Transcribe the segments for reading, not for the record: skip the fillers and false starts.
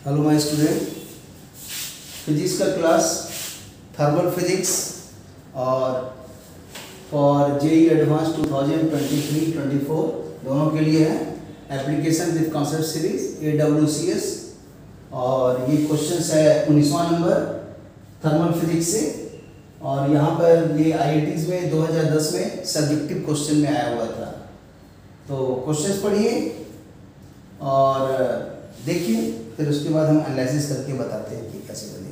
Hello my student, physics का class thermal physics और for JEE advance 2023-24 दोनों के लिए है। Application with concept series AWCS और ये क्वेश्चंस है 19वां नंबर थर्मल फिजिक्स से। और यहाँ पर ये IITs में 2010 में सब्जेक्टिव क्वेश्चन में आया हुआ था। तो क्वेश्चंस पढ़िए और देखिए, फिर उसके बाद हम एनालिसिस करके बताते हैं कि कैसे बनेगा।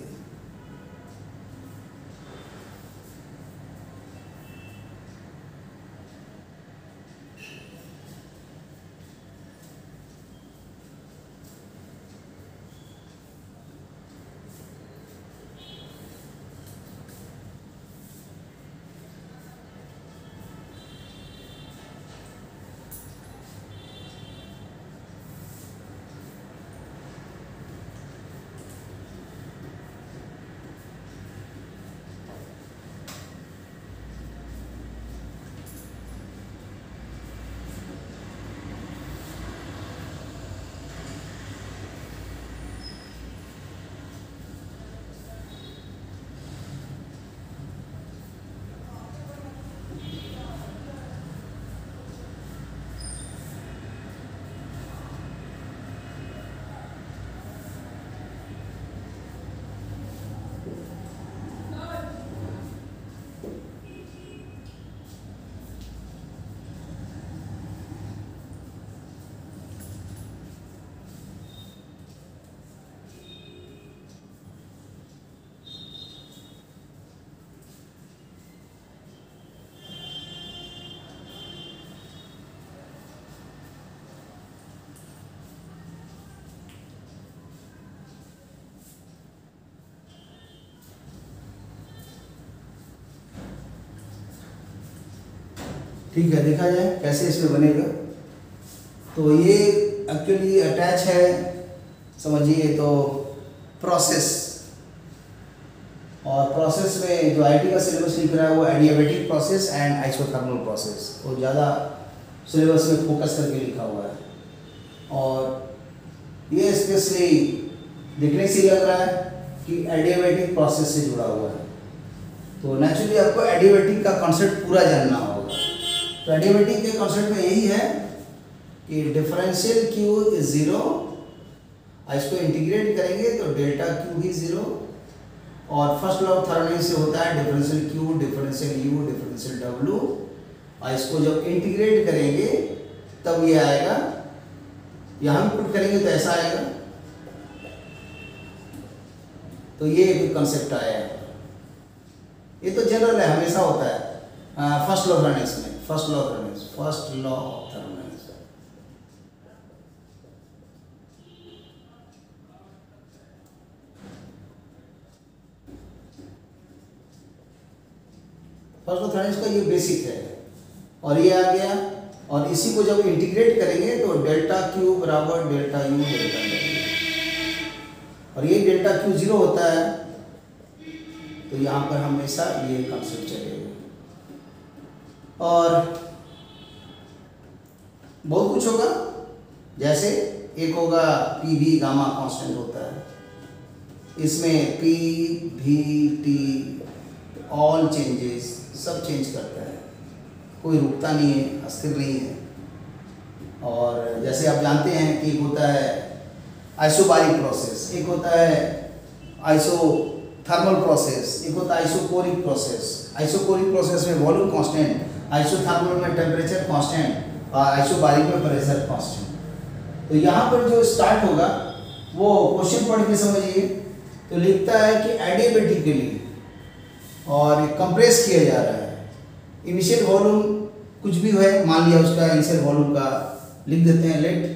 ठीक है, देखा जाए कैसे इसमें बनेगा। तो ये एक्चुअली अटैच है, समझिए तो प्रोसेस, और प्रोसेस में जो IIT का सिलेबस लिख रहा है वो adiabatic process and isothermal process, वो ज़्यादा सिलेबस में फोकस करके लिखा हुआ है। और ये स्पेशली देखने से लग रहा है कि एडियाबैटिक प्रोसेस से जुड़ा हुआ है। तो नेचुरली आपको एडियाबैटिक का कॉन्सेप्ट पूरा जानना होगा। तो एडियाबैटिक के कॉन्सेप्ट में यही है कि डिफरेंशियल Q इज 0, इसको इंटीग्रेट करेंगे तो डेल्टा Q भी 0, और फर्स्ट लॉ ऑफ थर्मोडायनेमिक्स से होता है differential Q, differential U, differential W, और इसको जब इंटीग्रेट करेंगे तब ये आएगा, यहाँ भी पुट करेंगे तो ऐसा आएगा। तो ये एक कंसेप्ट आया है, ये तो जनरल है, हमेशा होता है फर्स्ट लॉ ऑफ थर्मोडायनेमिक्स में। फर्स्ट लॉ ऑफ थर्मोडायनेमिक्स का ये बेसिक है, और ये आ गया, और इसी को जब इंटीग्रेट करेंगे तो डेल्टा Q बराबर डेल्टा U डेल्टा W, और ये डेल्टा Q 0 होता है, तो यहाँ पर हमेशा ये कंसेप्ट चलेगा। और बहुत कुछ होगा, जैसे एक होगा PV गामा कांस्टेंट होता है, इसमें P V T all changes सब चेंज करता है, कोई रुकता नहीं है, अस्थिर नहीं है। और जैसे आप जानते हैं कि एक होता है आइसोबारिक प्रोसेस, एक होता है आइसोथर्मल प्रोसेस, एक होता है आइसोकोरिक प्रोसेस। आइसोकोरिक प्रोसेस में वॉल्यूम कांस्टेंट, आइसोथर्मल में टेम्परेचर कांस्टेंट, और आइसोबारिक में प्रेशर कांस्टेंट। तो यहाँ पर जो स्टार्ट होगा वो क्वेश्चन पढ़ के समझिए। तो लिखता है कि एडियाबैटिकली और कंप्रेस किया जा रहा है, इनिशियल वॉल्यूम कुछ भी है, मान लिया उसका इनिशियल वॉल्यूम का लिख देते हैं, let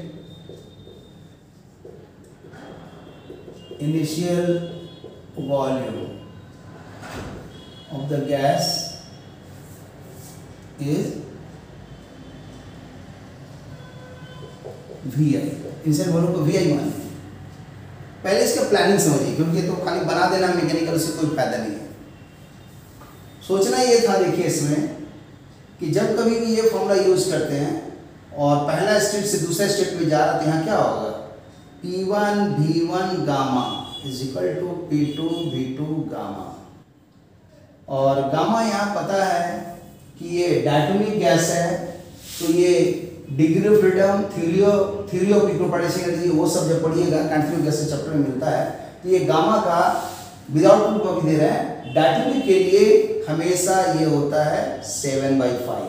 initial volume of the gas is VI। Initial volume को VI मान लें। पहले इसका प्लानिंग समझिए, क्योंकि तो खाली बना देना मैकेनिकल से कोई फायदा नहीं है। सोचना ये था, देखिए इसमें कि जब कभी भी ये फॉर्मूला यूज करते हैं और पहला स्टेट से दूसरे स्टेट में जा रहा, तो यहाँ क्या होगा P1 V1 gamma is equal to P2 V2 gamma. और गामा यहाँ पता है कि ये डायटोमिक गैस है, तो ये degree of freedom, theory of equipotential energy, वो सब जब पढ़िएगा कॉन्टिन्यूस गैस के चैप्टर में मिलता है। तो ये गामा का विदाउट प्रूफ अभी दे रहे हैं, डायटोमिक के लिए हमेशा ये होता है 7/5।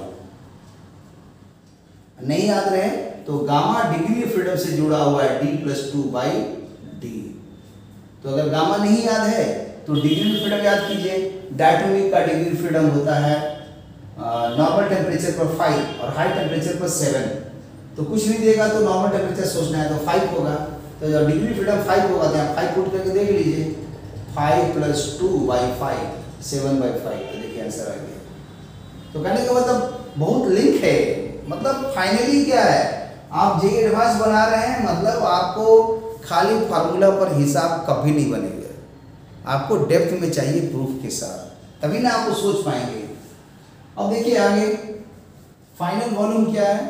नहीं याद रहे तो गामा डिग्री ऑफ फ्रीडम से जुड़ा हुआ है D+2/D। तो अगर गामा नहीं याद है तो डिग्री ऑफ फ्रीडम याद कीजिए। डायटोमिक का डिग्री ऑफ फ्रीडम होता है नॉर्मल टेम्परेचर पर 5 और हाई टेम्परेचर पर 7। तो कुछ नहीं देगा तो नॉर्मल टेम्परेचर सोचना है तो 5 होगा। तो जब डिग्री फ्रीडम 5 होगा तो आप 5 पुट करके देख लीजिए, 5 + 2/5 7/5। तो देखिए आंसर आ गया। तो कहने का मतलब बहुत लिंक है। मतलब फाइनली क्या है, आप जे एडवांस बना रहे हैं, मतलब आपको खाली फार्मूला पर हिसाब कभी नहीं बनेगा, आपको डेप्थ में चाहिए प्रूफ के साथ, तभी ना आपको सोच पाएंगे। अब देखिए आगे फाइनल वॉल्यूम क्या है।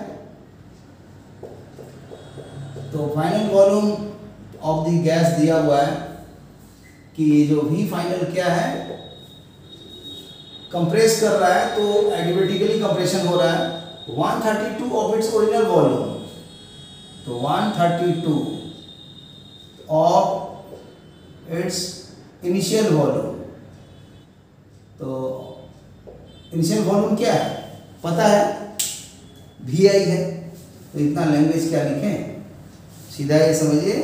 तो final volume of the gas दिया हुआ है कि जो V फाइनल क्या है, कंप्रेस कर रहा है तो एडिबेटिकली कंप्रेशन हो रहा है 132 ऑफ इट्स ओरिजिनल वॉल्यूम। तो 132 ऑफ इट्स इनिशियल वॉल्यूम। तो इनिशियल वॉल्यूम क्या है पता है, VI है। तो इतना लैंग्वेज क्या लिखें, सीधा ये समझिए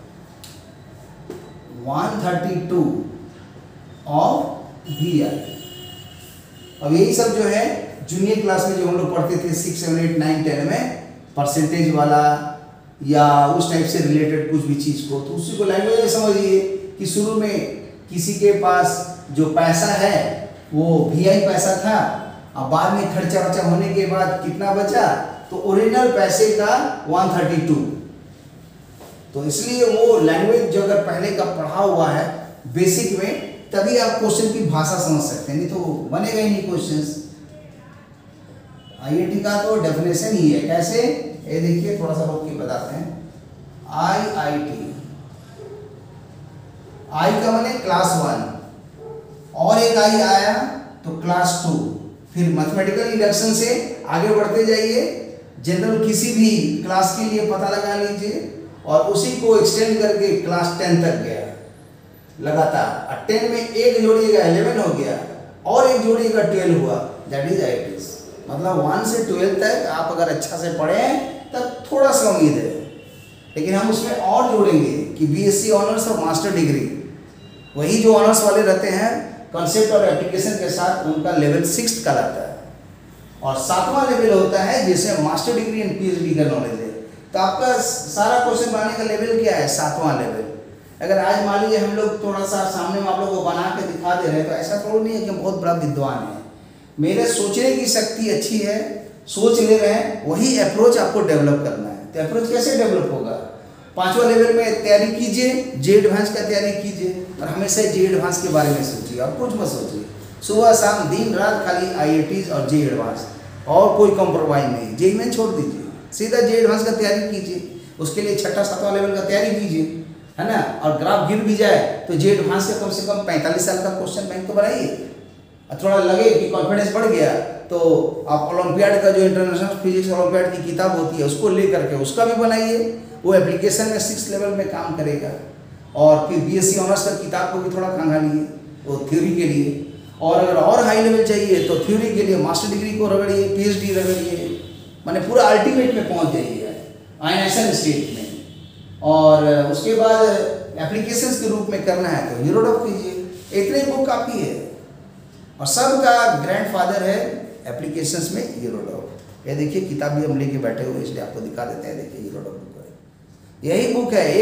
132 ऑफ VI। अब यही सब जो है जूनियर क्लास में जो हम लोग पढ़ते थे 6, 7, 8, 9, 10 में, परसेंटेज वाला या उस टाइप से रिलेटेड कुछ भी चीज़ को, तो उसी को लैंग्वेज समझिए कि शुरू में किसी के पास जो पैसा है वो VI पैसा था, अब बाद में खर्चा वर्चा होने के बाद कितना बचा, तो ओरिजिनल पैसे का 132। तो इसलिए वो लैंग्वेज जो अगर पहले का पढ़ा हुआ है बेसिक में, तभी आप क्वेश्चन की भाषा समझ सकते हैं, नहीं तो बनेगा ही नहीं क्वेश्चंस। IIT का तो डेफिनेशन ही है। कैसे, ये देखिए थोड़ा सा रोक के बताते हैं। IIT, I का माने क्लास 1 और एक I आया तो क्लास 2। फिर मैथमेटिकल इंडक्शन से आगे बढ़ते जाइए, जनरल किसी भी क्लास के लिए पता लगा लीजिए और उसी को एक्सटेंड करके क्लास 10 तक गया लगातार। 10 में एक जोड़िएगा 11 हो गया और एक जोड़िएगा 12 हुआ, दैट इज IIT। मतलब 1 से 12 तक आप अगर अच्छा से पढ़ें तब थोड़ा सा उम्मीद है, लेकिन हम उसमें और जोड़ेंगे कि BSc ऑनर्स और मास्टर डिग्री, वही जो ऑनर्स वाले रहते हैं कॉन्सेप्ट और एप्लीकेशन के साथ, उनका लेवल 6 कहलाता है। और 7वां लेवल होता है जिसमें मास्टर डिग्री एंड PhD का नॉलेज है। तो आपका सारा क्वेश्चन बनाने का लेवल क्या है, 7वां लेवल। अगर आज मान लीजिए हम लोग थोड़ा सा सामने में आप लोगों को बना के दिखा दे रहे हैं, तो ऐसा थोड़ा नहीं है कि बहुत बड़ा विद्वान है। मेरे सोचने की शक्ति अच्छी है, सोच ले रहे हैं, वही अप्रोच आपको डेवलप करना है। तो अप्रोच कैसे डेवलप होगा, 5वां लेवल में तैयारी कीजिए, जे एडवांस का तैयारी कीजिए और हमेशा जे एडवांस के बारे में सोचिए और कुछ मत सोचिए। सुबह शाम दिन रात खाली IITs और जे एडवांस, और कोई कॉम्प्रोमाइज नहीं। जे में छोड़ दीजिए, सीधा जे एडवांस का तैयारी कीजिए। उसके लिए 6ठा 7वां लेवल का तैयारी कीजिए, है ना। और ग्राफ गिर भी जाए तो जे एडवांस का कम से कम 45 साल का क्वेश्चन बैंक तो बनाइए। थोड़ा लगे कि कॉन्फिडेंस बढ़ गया तो आप ओलंपियाड का जो इंटरनेशनल फिजिक्स ओलंपियाड की किताब होती है उसको ले करके उसका भी बनाइए, वो एप्लीकेशन में 6 लेवल में काम करेगा। और फिर BSc ऑनर्स का किताब को भी थोड़ा खंगालिए वो थ्योरी के लिए। और अगर और हाई लेवल चाहिए तो थ्योरी के लिए मास्टर डिग्री को रगड़िए, PhD रगड़िए, माने पूरा अल्टीमेट में पहुंच जाइए आइंस्टाइन स्टेट में। और उसके बाद एप्लीकेशंस के रूप में करना है तो यूरोडॉक कीजिए। इतने बुक काफ़ी है और सबका ग्रैंडफादर है एप्लीकेशंस में यूरोडॉक। ये देखिए किताब भी हम लेके बैठे हुए, इसलिए आपको दिखा देते हैं। देखिए यूरोडॉक बुक है, यही बुक है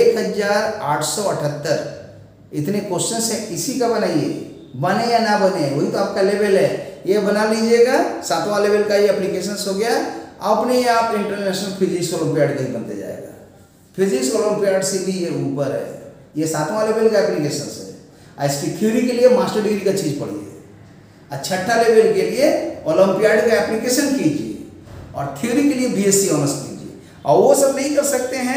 1878। इतने क्वेश्चन है, इसी का बनाइए, बने या ना बने वही तो आपका लेवल है। ये बना लीजिएगा, 7वां लेवल का ये एप्लीकेशंस हो गया, अपने आप इंटरनेशनल फिजिक्स ओलंपियाड का ही बनते जाएगा। फिजिक्स ओलंपियाड से भी ये ऊपर है, ये 7वां लेवल का एप्लीकेशंस है। इसकी थ्योरी के लिए मास्टर डिग्री का चीज़ पढ़िए, 6ठा लेवल के लिए ओलंपियाड का एप्लीकेशन कीजिए और थ्योरी के लिए BSc ऑनर्स कीजिए। और वो सब नहीं कर सकते हैं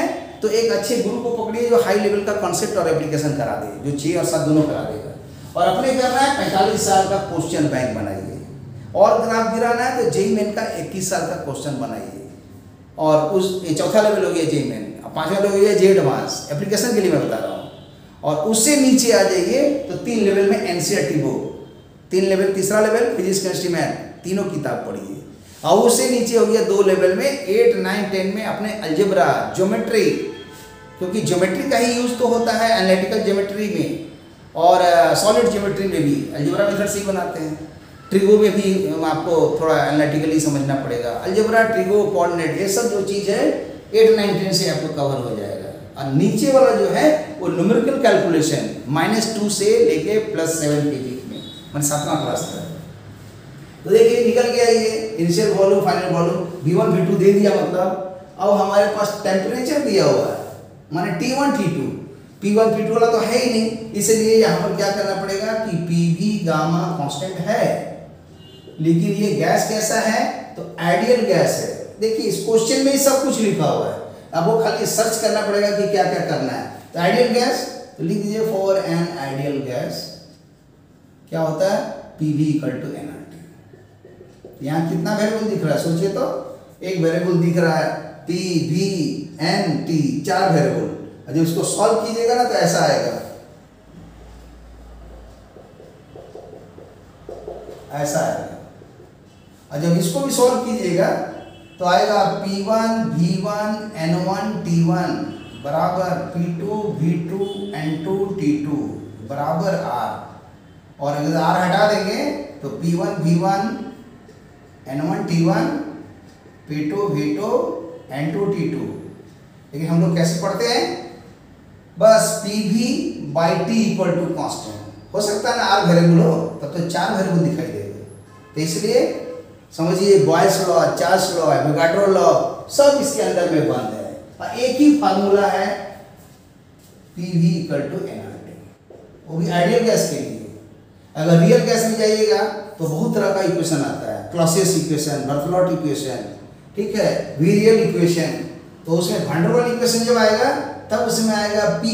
तो एक अच्छे गुरु को पकड़िए जो हाई लेवल का कॉन्सेप्ट और एप्लीकेशन करा दे, जो 6 और 7 दोनों करा देगा। और अपने करना है 45 साल का क्वेश्चन बैंक बनाइए, और ग्राफ गिराना है तो जेईई मेन का 21 साल का क्वेश्चन बनाइए। और उस ये चौथा लेवल हो गया जेईई मेन, 5वां लेवल हो गया जेईई एडवांस, एप्लीकेशन के लिए मैं बता रहा हूँ। और उससे नीचे आ जाइए तो 3 लेवल में एनसीईआरटी बुक, 3 लेवल, तीसरा लेवल फिजिक्स केमिस्ट्री मैथ, तीनों किताब पढ़िए। और उससे नीचे हो गया 2 लेवल में 8, 9, 10 में अपने अलजेब्रा, ज्योमेट्री, क्योंकि ज्योमेट्री का ही यूज तो होता है एनालिटिकल ज्योमेट्री में और सॉलिड ज्योमेट्री में भी अलजेब्रा मेथड से ही बनाते हैं। ट्रिगो में भी आपको थोड़ा एनालिटिकली समझना पड़ेगा। अलजेब्रा, ट्रिगो, कोऑर्डिनेट, ये सब जो चीज़ है 8, 9, 10 से आपको कवर हो जाएगा। और नीचे वाला जो है वो न्यूमेरिकल कैलकुलेशन -2 से लेके +7 के बीच में, मैंने 7वां क्लास था। तो देखिए निकल गया ये initial volume, final volume, V1 V2 दे दिया। मतलब अब हमारे पास टेम्परेचर दिया हुआ है, माने T1 T2, P1 P2 वाला तो है ही नहीं, इसलिए यहाँ पर क्या करना पड़ेगा कि PV गामा कांस्टेंट है, लेकिन ये गैस कैसा है तो आइडियल गैस है। देखिए इस क्वेश्चन में ही सब कुछ लिखा हुआ है, अब वो खाली सर्च करना पड़ेगा कि क्या क्या करना है। तो आइडियल गैस तो लिख दीजिए फॉर एन आइडियल गैस क्या होता है PV = nRT। यहाँ कितना वेरिएबल दिख रहा है सोचिए तो, एक वेरिएबल दिख रहा है PV NT, 4 वेरिएबल। जब इसको सॉल्व कीजिएगा ना तो ऐसा आएगा, ऐसा आएगा। और जब इसको भी सॉल्व कीजिएगा तो आएगा P1 V1 N1 T1 बराबर P2 V2 N2 T2 बराबर R। और अगर R हटा देंगे तो P1 V1 N1 T1 P2 V2 N2 T2। लेकिन हम लोग कैसे पढ़ते हैं, बस PV/T = कांस्टेंट। हो सकता है ना R वेरिएबल हो, तब तो 4 वेरिएबल दिखाई देगा। तो इसलिए समझिए Boyle's law, Charles law, Avogadro law सब इसके अंदर में बंद है। और एक ही फार्मूला है PV = nRT, वो भी आइडियल गैस के लिए। अगर रियल गैस में जाइएगा तो बहुत तरह का इक्वेशन आता है, क्लॉसियस इक्वेशन, बर्थलॉट इक्वेशन, ठीक है, वीरियल इक्वेशन। तो उसमें वैन डर वाल इक्वेशन जब आएगा तब उसमें आएगा P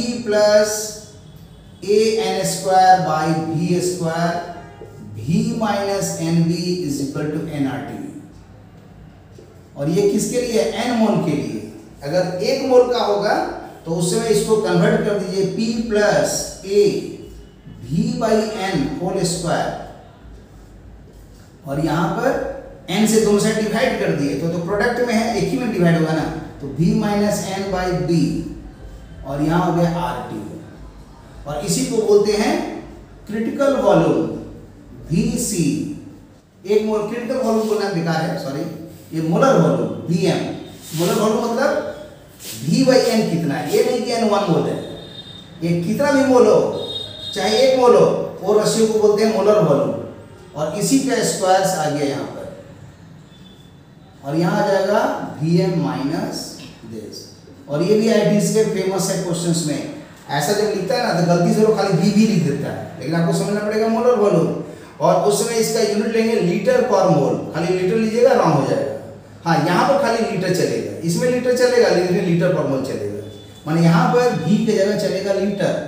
+ AN² / V², V - NV = nRT। और ये किसके लिए है, n मोल के लिए। अगर 1 मोल का होगा तो उस समय इसको कन्वर्ट कर दीजिए P + A V/n²। और यहाँ पर n से दोनों साइड डिवाइड कर दिए तो प्रोडक्ट में है, एक ही में डिवाइड होगा ना, तो V - n/B। और यहाँ हो गया RT। और इसी को बोलते हैं critical volume VC। 1 mole critical volume बोलना बेकार है, सॉरी, ये molar volume VM। Molar volume मतलब V/n कितना है, ये नहीं कि N1 मोल है। ये कितना भी मोल हो, चाहे 1 मोल हो, वो रेशियो को बोलते हैं मोलर वॉल्यूम। और इसी का स्क्वायर्स आ गया यहाँ पर, और यहाँ आ जाएगा VM - this। और ये भी आईटी से फेमस है क्वेश्चंस में, ऐसा जब लिखता है ना तो गलती से वो खाली VB लिख देता है, लेकिन आपको समझना पड़ेगा मोलर वॉल्यूम। और उसमें इसका यूनिट लेंगे लीटर पर मोल, खाली लीटर लीजिएगा रॉन्ग हो जाएगा। हाँ, यहाँ पर खाली लीटर चलेगा, इसमें लीटर चलेगा लेकिन लीटर पर मोल चलेगा, माने यहाँ पर V की जगह चलेगा लीटर,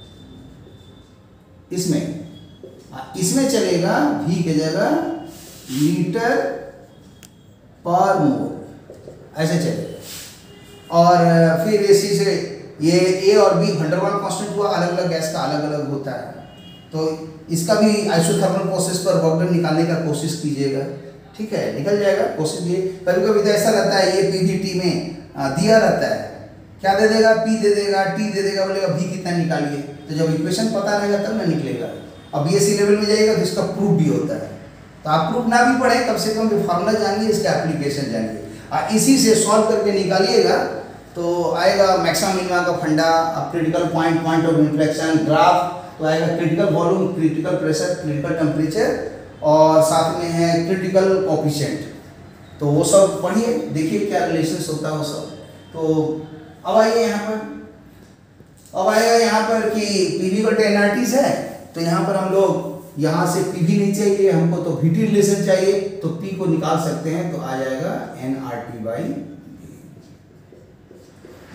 इसमें चलेगा V की जगह लीटर पर मोल, ऐसे चलेगा। और फिर इसी से ये A और B वैन डर वाल कांस्टेंट हुआ, अलग अलग गैस का अलग अलग होता है। तो इसका भी आइसोथर्मल प्रोसेस पर वर्क डन निकालने का कोशिश कीजिएगा, ठीक है, निकल जाएगा, कोशिश कीजिए। कभी कभी तो ऐसा रहता है ये PVT में दिया रहता है, क्या दे देगा, P दे देगा, T दे देगा, बोलेगा V कितना निकालिए। तो जब इक्वेशन पता रहेगा तब ना निकलेगा। अब BSc लेवल में जाइएगा तो इसका प्रूफ भी होता है, तो आप प्रूफ ना भी पढ़ें, कम से कम जो फार्मूला जानिए, इसका एप्लीकेशन जानिए, और इसी से सॉल्व करके निकालिएगा तो आएगा मैक्सिमम मिनिमम का फंडा, critical point, point of inflection, graph तो आएगा, critical volume, critical pressure, critical temperature, और साथ में है क्रिटिकल कोफिशिएंट। तो वो सब पढ़िए, देखिए क्या रिलेशंस होता है वो सब। तो अब आइए यहाँ पर, अब आएगा यहाँ पर कि PV = nRT है, तो यहाँ पर हम लोग यहाँ से PV नहीं चाहिए हमको, तो VT रिलेशन चाहिए, तो P को निकाल सकते हैं, तो आ जाएगा nRT/V।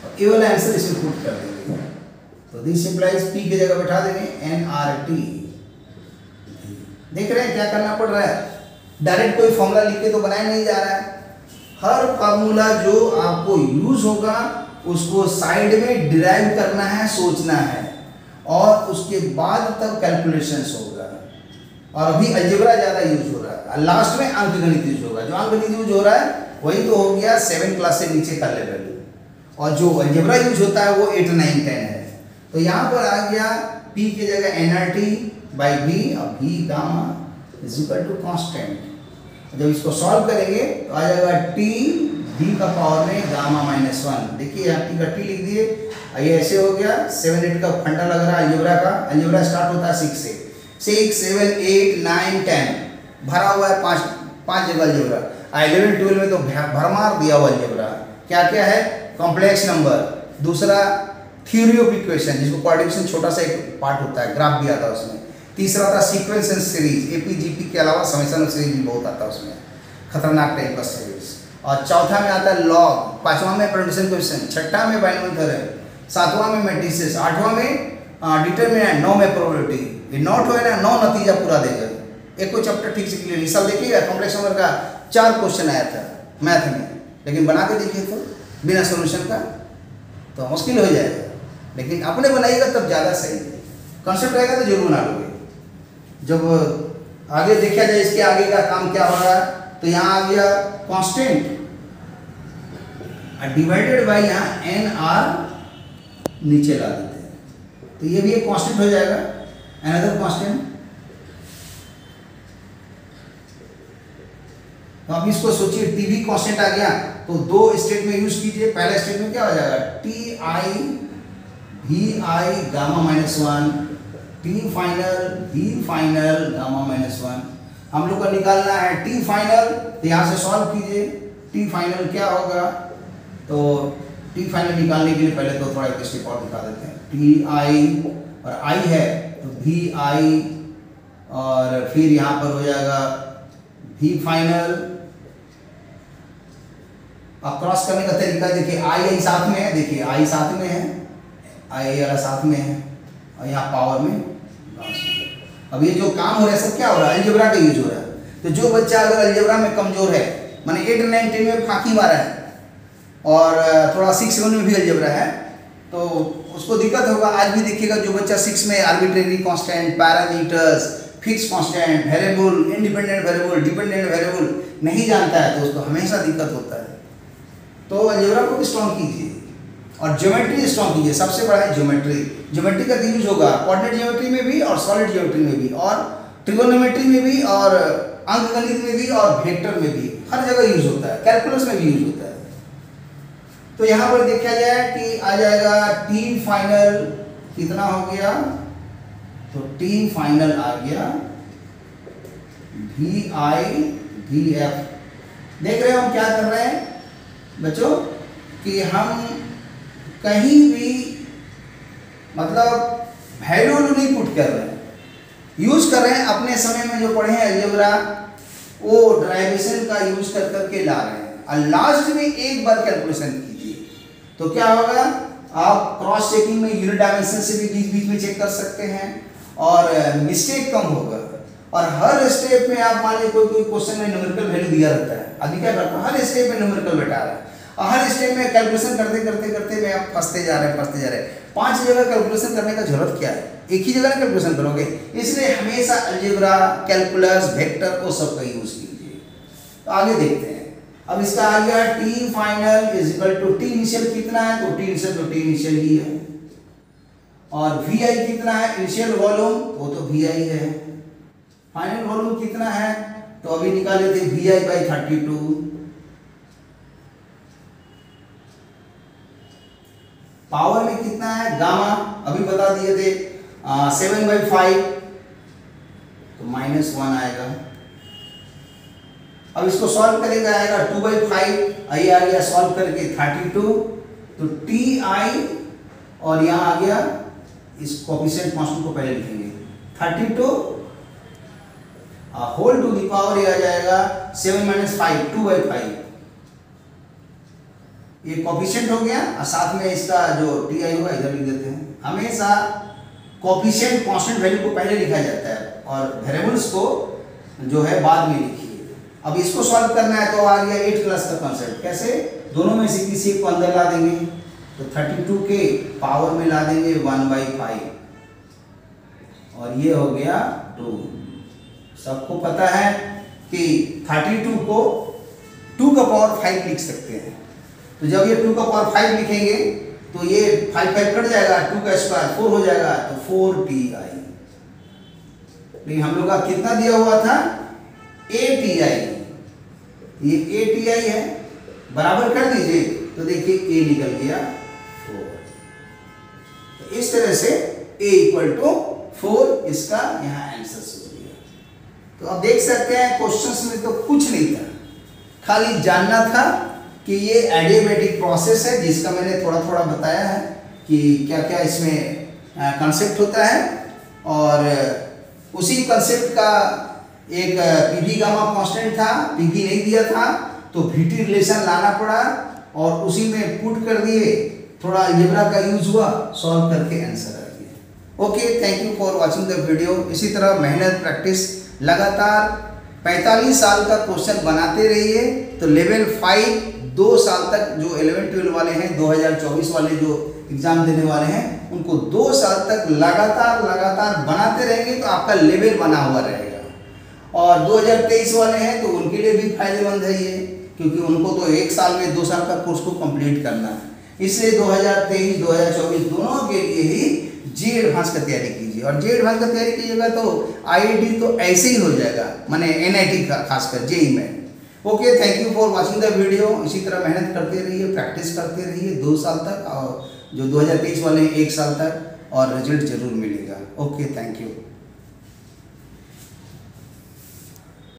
ए वाला आंसर इसमें पुट कर देंगे। तो दिस इंप्लाइज पी की जगह बैठा देंगे NRT। देख रहे हैं क्या करना पड़ रहा है, डायरेक्ट कोई फॉर्मूला लिख के तो बनाया नहीं जा रहा है। हर फार्मूला जो आपको यूज होगा उसको साइड में डिराइव करना है, सोचना है, और उसके बाद तब कैलकुलेशंस होगा। और अभी अलजेब्रा ज़्यादा यूज हो रहा है, लास्ट में अंकगणित यूज होगा। जो अंकगणित यूज हो रहा है वही तो हो गया 7 क्लास से नीचे का लेवल, और जो अलजेब्रा यूज होता है वो 8, 9, 10 है। तो यहाँ पर आ गया P की जगह NRT बाई V, और V gamma is equal to constant. जब इसको सॉल्व करेंगे तो आ जाएगा T V का पावर में गामा -1। देखिए यहाँ T का T लिख दिए, ये ऐसे हो गया। 7, 8 का फंडा लग रहा है अलजेब्रा का। अलजेब्रा स्टार्ट होता है 6 से, 6, 7, 8, 9, 10 भरा हुआ है, 5 जगह अलजेब्रा। 11, 12 में तो भरमार दिया हुआ अलजेब्रा। क्या क्या है, कॉम्प्लेक्स नंबर, दूसरा थ्योरी ऑफ इक्वेशन जिसको कोऑर्डिनेशन छोटा सा एक पार्ट होता है, ग्राफ भी आता है उसमें। तीसरा था सीक्वेंस एंड सीरीज, APGP के अलावा समेशन ऑफ सीरीज भी बहुत आता है उसमें, खतरनाक टाइप का सीरीज। और चौथा में आता है लॉग, पांचवा में परम्यूटेशन कोएफिशिएंट, छठा में बाइनोमियल थ्योरम, सातवां में मैट्रिसेस, आठवां में डिटरमिनेंट, 9 में प्रोबेबिलिटी। ये नोट हो ना, 9 नतीजा पूरा देगा। एक को चैप्टर ठीक से क्लियर, सब देखिएगा। कॉम्प्लेक्स नंबर का 4 क्वेश्चन आया था मैथ में, लेकिन बना के देखिए तो बिना सोल्यूशन का तो मुश्किल हो जाएगा, लेकिन अपने बनाइएगा तब ज़्यादा सही है। कॉन्सेप्ट रहेगा तो जरूर बना लोगे। जब आगे देखा जाए इसके आगे का काम क्या हो रहा है, तो यहाँ आ गया कांस्टेंट डिवाइडेड बाय यहाँ NR नीचे ला देते हैं, तो ये भी एक कांस्टेंट हो जाएगा, अनदर कांस्टेंट। तो आप इसको सोचिए, टीवी कांस्टेंट आ गया तो 2 स्टेट में यूज कीजिए। पहला स्टेट में क्या हो जाएगा, TI VI gamma -1, T final V final gamma -1। हम लोग को निकालना है T फाइनल, तो यहाँ से सॉल्व कीजिए। T फाइनल क्या होगा, तो T फाइनल निकालने के लिए पहले तो थोड़ा एक स्टेप और दिखा देते हैं। TI और I है तो VI, और फिर यहाँ पर हो जाएगा V फाइनल। अब क्रॉस करने का तरीका देखिए, I साथ में है, देखिए I साथ में है, I वाला साथ में है, और यहाँ पावर में। अब ये जो काम हो रहा है सब क्या हो रहा है, अलजेब्रा का यूज हो रहा है। तो जो बच्चा अगर अलजेब्रा में कमजोर है, माने 8, 9, 10 में फांकी मारा है, और थोड़ा 6, 7 में भी अलजेब्रा है, तो उसको दिक्कत होगा। आज भी देखिएगा जो बच्चा 6 में arbitrary constant, parameters, fix constant, variable, independent variable, dependent variable नहीं जानता है, तो उसको हमेशा दिक्कत होता है। तो अलजेब्रा को भी स्ट्रॉन्ग कीजिए, और ज्योमेट्री स्ट्रॉन्ग कीजिए। सबसे बड़ा है ज्योमेट्री। ज्योमेट्री का यूज होगा कोऑर्डिनेट ज्योमेट्री में भी, और सॉलिड ज्योमेट्री में भी, और ट्रिगोनोमेट्री में भी, और अंकगणित में भी, और वेक्टर में भी, हर जगह यूज होता है। कैलकुलस में भी यूज होता है। तो यहाँ पर देखा जाए कि आ जाएगा T फाइनल कितना हो गया, तो T फाइनल आ गया VI VF। देख रहे हो हम क्या कर रहे हैं बच्चों, कि हम कहीं भी मतलब वैल्यू नहीं पुट कर रहे हैं, यूज कर रहे हैं। अपने समय में जो पढ़े हैं अलजेब्रा, वो डेरिवेशन का यूज कर करके ला रहे हैं, और लास्ट में एक बार कैलकुलेशन कीजिए तो क्या होगा, आप क्रॉस चेकिंग में यूनिट डायमेंशन से भी बीच बीच में चेक कर सकते हैं, और मिस्टेक कम होगा। और हर स्टेप में आप मान लीजिए कोई क्वेश्चन में न्यूमेरिकल वैल्यू दिया रहता है, अभी क्या करता है, हर स्टेप में न्यूमेरिकल बैठा रहा है, और हर स्टेप में कैलकुलेशन करते करते करते में आप फंसते जा रहे हैं। 5 जगह कैलकुलेशन करने का जरूरत क्या है, एक ही जगह कैलकुलेशन करोगे। इसलिए हमेशा अलजेब्रा, कैलकुलस, वेक्टर वो सब का यूज कीजिए। तो आगे देखते हैं। अब इसका आ गया T final is equal to T initial कितना है, तो T इनिशियल ही है, और VI कितना है, इनिशियल वॉल्यूम वो तो VI है, फाइनल वॉल्यूम कितना है, तो अभी निकाले थे VI/32। पावर में कितना है, गामा अभी बता दिए थे 7/5, तो -1 आएगा। अब इसको सॉल्व करेंगे, आएगा 2/5, आइए आ गया सॉल्व करके 32, तो TI, और यहाँ आ गया इस कोएफिशिएंट कांस्टेंट को पहले लिखेंगे 32 होल टू द पावर, ये आ जाएगा 7 - 5, 2/5। ये कोफिशिएंट हो गया और साथ में इसका जो टी आई होगा इधर लिख देते हैं। हमेशा कोफिशिएंट कांस्टेंट वैल्यू को पहले लिखा जाता है और वेरिएबल्स को जो है बाद में लिखिए। अब इसको सॉल्व करना है तो आ गया 8 क्लास का कॉन्सेप्ट। कैसे? दोनों में से किसी को अंदर ला देंगे तो 32 के पावर में ला देंगे 1/5 और ये हो गया 2। सबको पता है कि 32 को 2 का पावर 5 लिख सकते हैं। तो जब ये 2 का पावर 5 लिखेंगे तो ये 5 कट जाएगा, 2 का स्क्वायर 4 हो जाएगा तो 4ti। लेकिन हम लोग का कितना दिया हुआ था? 8ti। ये 8ti है, बराबर कर दीजिए तो देखिए a निकल गया 4। तो इस तरह से a = 4 इसका यहाँ आंसर हो गया। तो अब देख सकते हैं क्वेश्चंस में तो कुछ नहीं था, खाली जानना था कि ये एडियाबैटिक प्रोसेस है जिसका मैंने थोड़ा थोड़ा बताया है कि क्या क्या इसमें कंसेप्ट होता है। और उसी कंसेप्ट का एक पीवी गामा कांस्टेंट था, पीवी नहीं दिया था तो VT रिलेशन लाना पड़ा और उसी में पुट कर दिए, थोड़ा अलजेब्रा का यूज हुआ, सॉल्व करके आंसर आ गया। Okay, thank you for watching the video. इसी तरह मेहनत प्रैक्टिस लगातार 45 साल का क्वेश्चन बनाते रहिए तो लेवल 5 2 साल तक जो 11-12 वाले हैं, 2024 वाले जो एग्जाम देने वाले हैं, उनको 2 साल तक लगातार बनाते रहेंगे तो आपका लेवल बना हुआ रहेगा। और 2023 वाले हैं तो उनके लिए भी फायदेमंद है ये, क्योंकि उनको तो 1 साल में 2 साल का कोर्स को कंप्लीट करना है। इसलिए 2023-2024 दोनों के लिए ही जी एडवांस का तैयारी कीजिए। और जी एडवांस का तैयारी कीजिएगा तो IIT तो ऐसे ही हो जाएगा, माने NIT का खासकर JEE में। Okay, thank you for watching the video. इसी तरह मेहनत करते रहिए, प्रैक्टिस करते रहिए 2 साल तक, और जो 2023 वाले 1 साल तक, और रिजल्ट जरूर मिलेगा। Okay, thank you.